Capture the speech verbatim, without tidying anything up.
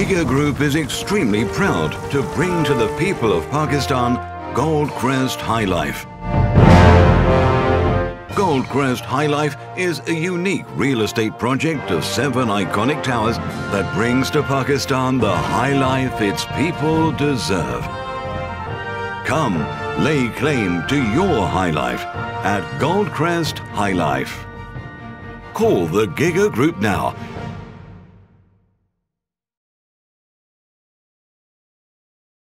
Giga Group is extremely proud to bring to the people of Pakistan Goldcrest Highlife. Goldcrest Highlife is a unique real estate project of seven iconic towers that brings to Pakistan the high life its people deserve. Come, lay claim to your high life at Goldcrest Highlife. Call the Giga Group now